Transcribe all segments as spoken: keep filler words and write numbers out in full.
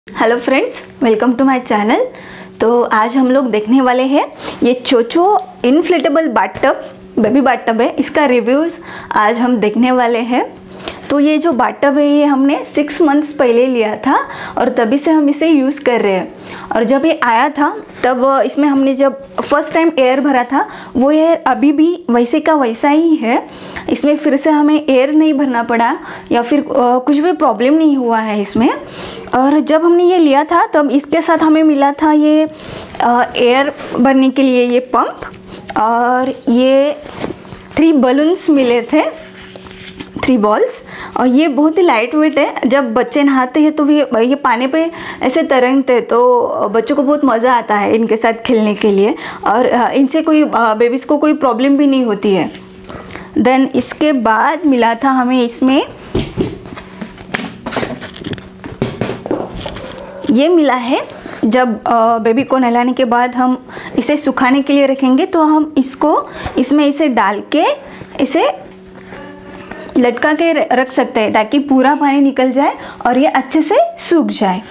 Hello friends, welcome to my channel. तो आज हम लोग देखने वाले हैं ये चोचो इन्फ्लेटेबल बाथटब, बेबी बाथटब है। इसका रिव्यूज़ आज हम देखने वाले हैं। तो ये जो बाथटब है ये हमने सिक्स मंथ्स पहले लिया था और तभी से हम इसे यूज़ कर रहे हैं। और जब ये आया था तब इसमें हमने जब फर्स्ट टाइम एयर भरा था वो एयर अभी भी वैसे का वैसा ही है। इसमें फिर से हमें एयर नहीं भरना पड़ा या फिर कुछ भी प्रॉब्लम नहीं हुआ है इसमें। और जब हमने ये लिया था तब इसके साथ हमें मिला था ये एयर भरने के लिए ये पंप और ये थ्री बलून्स मिले थे, थ्री बॉल्स। और ये बहुत ही लाइट वेट है। जब बच्चे नहाते हैं तो ये ये पानी पे ऐसे तरंगते तो बच्चों को बहुत मज़ा आता है इनके साथ खेलने के लिए और इनसे कोई बेबीज़ को कोई प्रॉब्लम भी नहीं होती है। देन इसके बाद मिला था हमें इसमें ये मिला है। जब बेबी को नहलाने के बाद हम इसे सुखाने के लिए रखेंगे तो हम इसको इसमें इसे डाल के इसे लटका के रख सकते हैं ताकि पूरा पानी निकल जाए और ये अच्छे से सूख जाए।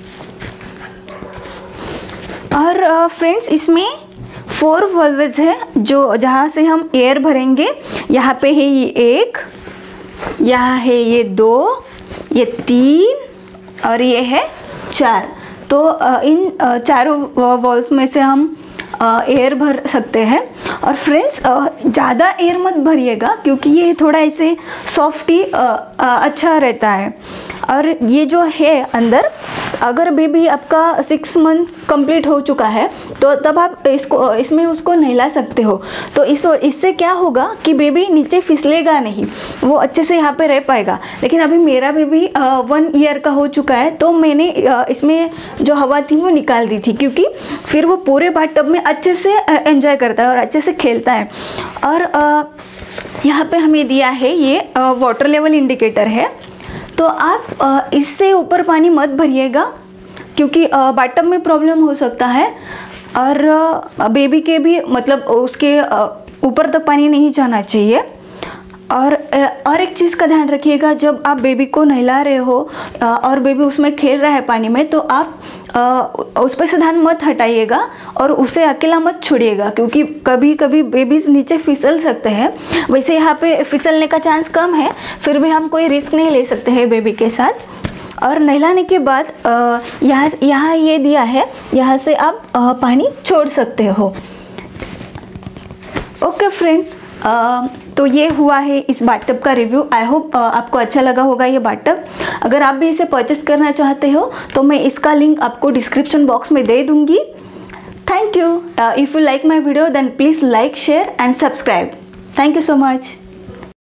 और फ्रेंड्स इसमें फोर वॉल्व्स है जो जहाँ से हम एयर भरेंगे। यहाँ पे है ये एक, यहाँ है ये दो, ये तीन और ये है चार। तो इन चारों वॉल्व्स में से हम एयर भर सकते हैं। और फ्रेंड्स ज़्यादा एयर मत भरिएगा क्योंकि ये थोड़ा ऐसे सॉफ्ट ही अच्छा रहता है। और ये जो है अंदर, अगर बेबी आपका सिक्स मंथ कंप्लीट हो चुका है तो तब आप इसको इसमें उसको नहला सकते हो। तो इस इससे क्या होगा कि बेबी नीचे फिसलेगा नहीं, वो अच्छे से यहाँ पे रह पाएगा। लेकिन अभी मेरा बेबी वन ईयर का हो चुका है तो मैंने इसमें जो हवा थी वो निकाल दी थी क्योंकि फिर वो पूरे बाथटब में अच्छे से एंजॉय करता है और अच्छे से खेलता है। और यहाँ पे हमें दिया है ये वाटर लेवल इंडिकेटर है। तो आप इससे ऊपर पानी मत भरिएगा क्योंकि बाथटब में प्रॉब्लम हो सकता है और बेबी के भी मतलब उसके ऊपर तक पानी नहीं जाना चाहिए। और और एक चीज़ का ध्यान रखिएगा, जब आप बेबी को नहला रहे हो और बेबी उसमें खेल रहा है पानी में तो आप उस पर से ध्यान मत हटाइएगा और उसे अकेला मत छोड़िएगा क्योंकि कभी कभी बेबीज़ नीचे फिसल सकते हैं। वैसे यहाँ पे फिसलने का चांस कम है, फिर भी हम कोई रिस्क नहीं ले सकते हैं बेबी के साथ। और नहलाने के बाद यहाँ यहाँ ये दिया है, यहाँ से आप पानी छोड़ सकते हो। ओके फ्रेंड्स, तो ये हुआ है इस बाथटब का रिव्यू। आई होप आपको अच्छा लगा होगा ये बाथटब। अगर आप भी इसे परचेस करना चाहते हो तो मैं इसका लिंक आपको डिस्क्रिप्शन बॉक्स में दे दूंगी। Thank you. If you like my video then please like, share and subscribe. Thank you so much.